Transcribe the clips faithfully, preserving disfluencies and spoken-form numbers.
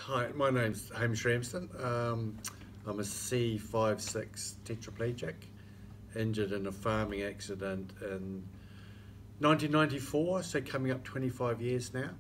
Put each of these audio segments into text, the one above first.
Hi, my name's Hamish Ramsden. Um, I'm a C five six tetraplegic, injured in a farming accident in nineteen ninety-four, so coming up twenty-five years now.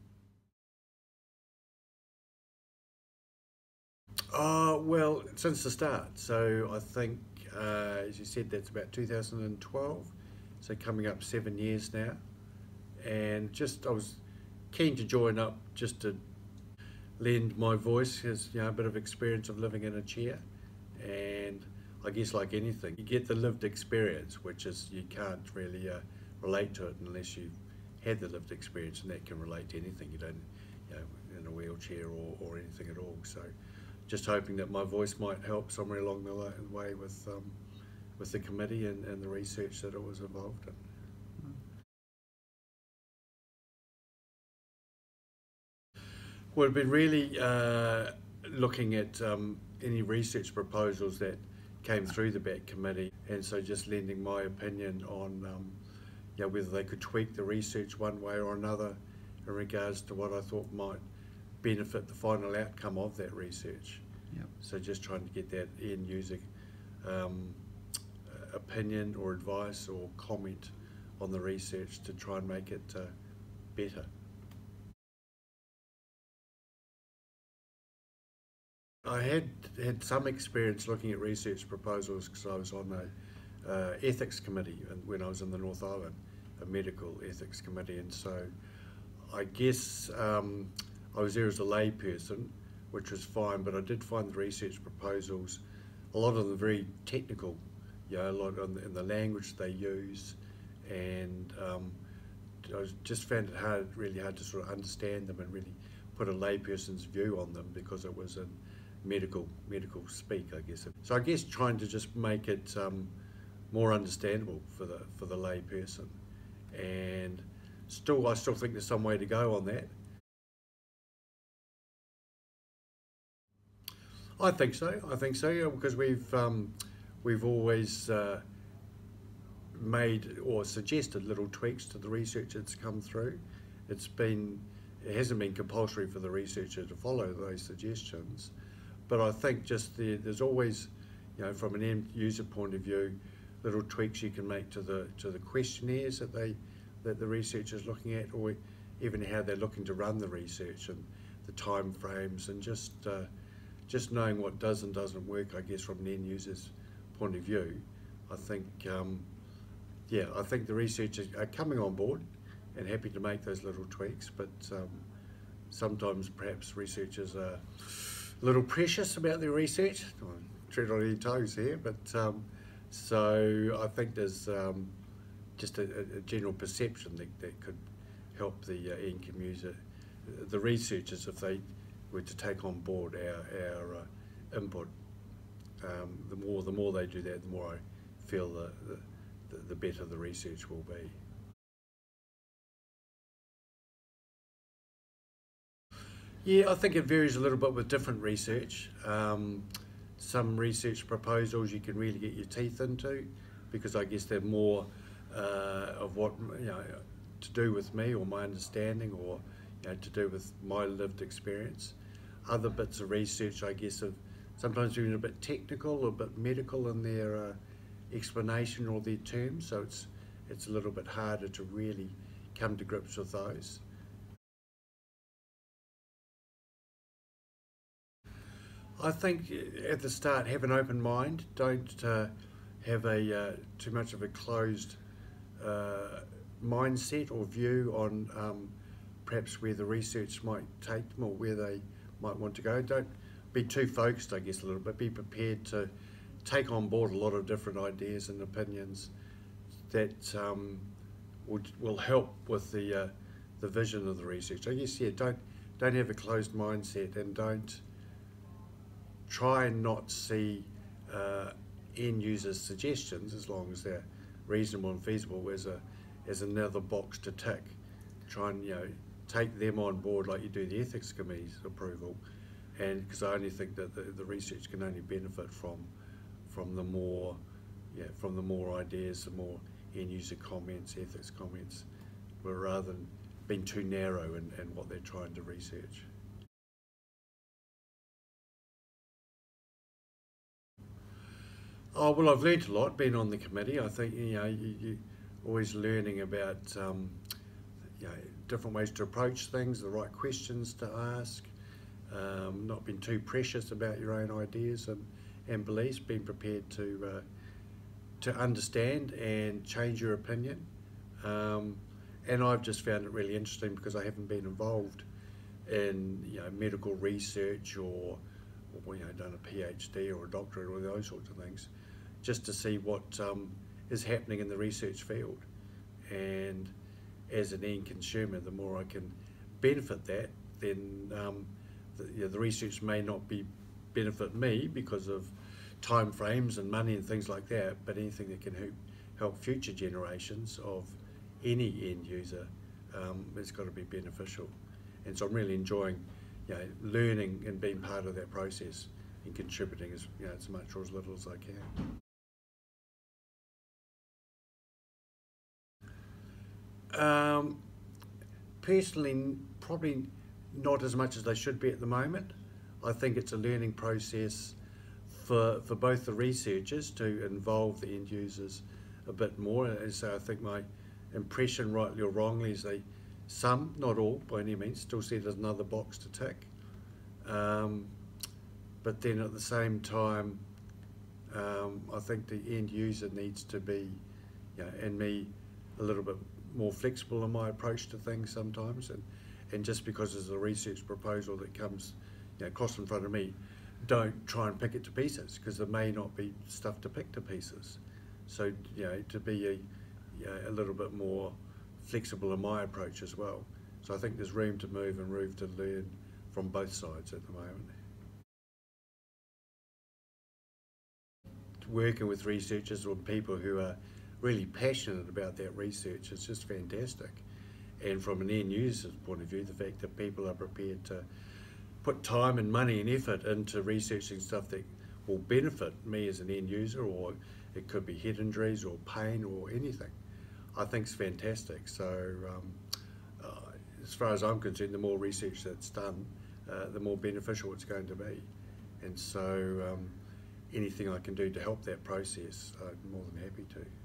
Oh, well, since the start. So I think, uh, as you said, that's about two thousand twelve, so coming up seven years now. And just, I was keen to join up just to lend my voice, because you know, a bit of experience of living in a chair. And I guess like anything, you get the lived experience, which is you can't really uh, relate to it unless you've had the lived experience, and that can relate to anything. You don't, you know, in a wheelchair or, or anything at all. So just hoping that my voice might help somewhere along the way with um, with the committee and, and the research that it was involved in. Well, we've been really uh, looking at um, any research proposals that came through the B A C committee, and so just lending my opinion on um, you know, whether they could tweak the research one way or another in regards to what I thought might benefit the final outcome of that research. Yep. So just trying to get that end user um, opinion or advice or comment on the research to try and make it uh, better. I had had some experience looking at research proposals because I was on a uh, ethics committee when I was in the North Island, a medical ethics committee, and so I guess um, I was there as a lay person, which was fine, but I did find the research proposals, a lot of them very technical, you know, a lot in the, in the language they use, and um, I was, just found it hard, really hard to sort of understand them and really put a layperson's view on them because it was in medical medical speak, I guess. So I guess trying to just make it um, more understandable for the for the lay person, and still I still think there's some way to go on that. I think so. I think so, yeah, because we've um, we've always uh, made or suggested little tweaks to the research that's come through. It's been it hasn't been compulsory for the researcher to follow those suggestions. But I think just the, there's always, you know, from an end user point of view, little tweaks you can make to the to the questionnaires that they that the researcher's looking at, or even how they're looking to run the research and the time frames, and just uh, just knowing what does and doesn't work, I guess, from an end user's point of view. I think, um, yeah, I think the researchers are coming on board and happy to make those little tweaks, but um, sometimes perhaps researchers are a little precious about their research. I tread on any toes here, but um, so I think there's um, just a, a general perception that, that could help the uh, end user, the researchers, if they were to take on board our, our uh, input. Um, the more the more they do that, the more I feel the, the, the better the research will be. Yeah, I think it varies a little bit with different research. Um, some research proposals you can really get your teeth into, because I guess they're more uh, of what, you know, to do with me or my understanding, or you know, to do with my lived experience. Other bits of research, I guess, have sometimes been a bit technical or a bit medical in their uh, explanation or their terms, so it's it's a little bit harder to really come to grips with those. I think at the start, have an open mind. Don't uh, have a uh, too much of a closed uh, mindset or view on um, perhaps where the research might take them or where they might want to go. Don't be too focused, I guess, a little bit. Be prepared to take on board a lot of different ideas and opinions that um, would, will help with the uh, the vision of the research. I guess, yeah, don't don't have a closed mindset, and don't try and not see uh, end users' suggestions, as long as they're reasonable and feasible, as a as another box to tick. Try and, you know, take them on board like you do the ethics committee's approval, and because I only think that the, the research can only benefit from from the more yeah from the more ideas, the more end user comments, ethics comments, rather than being too narrow in, in what they're trying to research. Oh, well, I've learnt a lot being on the committee. I think, you know, you, you always learning about, um, you know, different ways to approach things, the right questions to ask, um, not being too precious about your own ideas and, and beliefs, being prepared to uh, to understand and change your opinion. Um, and I've just found it really interesting because I haven't been involved in, you know, medical research or, or you know, done a PhD or a doctorate or those sorts of things, just to see what um, is happening in the research field. And as an end consumer, the more I can benefit that, then um, the, you know, the research may not be benefit me because of time frames and money and things like that, but anything that can help, help future generations of any end user, um, it's got to be beneficial. And so I'm really enjoying, you know, learning and being part of that process and contributing as, you know, as much or as little as I can. Um, personally, probably not as much as they should be at the moment. I think it's a learning process for for both the researchers to involve the end users a bit more. And so I think my impression, rightly or wrongly, is they, some, not all by any means, still see it as another box to tick. Um, but then at the same time, um, I think the end user needs to be, you know, and me, a little bit more flexible in my approach to things sometimes. And, and just because there's a research proposal that comes, you know, across in front of me, don't try and pick it to pieces, because there may not be stuff to pick to pieces. So, you know, to be a, you know, a little bit more flexible in my approach as well. So I think there's room to move and room to learn from both sides at the moment. Working with researchers or people who are really passionate about that research is just fantastic. And from an end user's point of view, the fact that people are prepared to put time and money and effort into researching stuff that will benefit me as an end user, or it could be head injuries or pain or anything, I think is fantastic. So um, uh, as far as I'm concerned, the more research that's done, uh, the more beneficial it's going to be. And so um, anything I can do to help that process, I'm more than happy to.